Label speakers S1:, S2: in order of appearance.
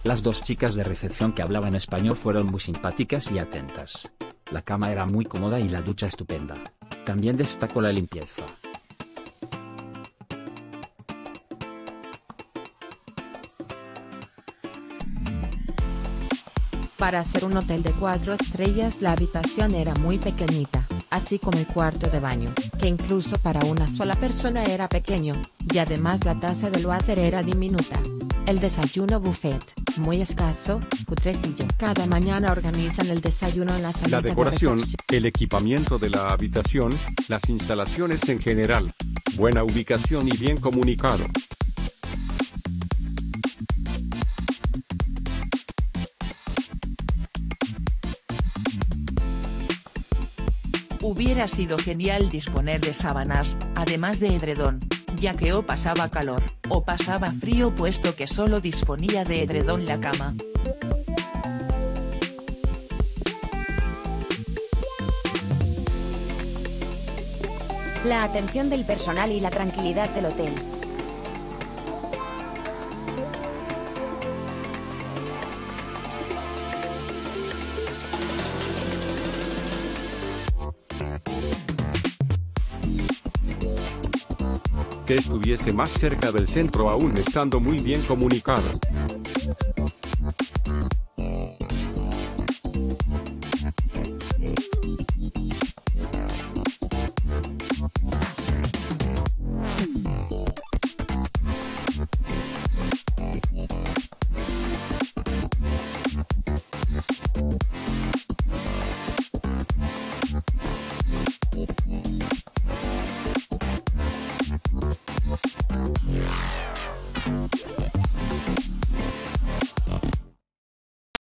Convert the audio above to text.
S1: Las dos chicas de recepción que hablaban español fueron muy simpáticas y atentas. La cama era muy cómoda y la ducha estupenda. También destacó la limpieza.
S2: Para ser un hotel de 4 estrellas la habitación era muy pequeñita, así como el cuarto de baño, que incluso para una sola persona era pequeño, y además la taza del váter era diminuta. El desayuno buffet, muy escaso, cutrecillo. Cada mañana organizan el desayuno en la salita
S3: La
S2: de
S3: decoración,
S2: recepción.
S3: el equipamiento de la habitación, las instalaciones en general. Buena ubicación y bien comunicado.
S4: Hubiera sido genial disponer de sábanas, además de edredón, ya que o pasaba calor, o pasaba frío puesto que solo disponía de edredón la cama.
S5: La atención del personal y la tranquilidad del hotel.
S3: Que estuviese más cerca del centro aún estando muy bien comunicado.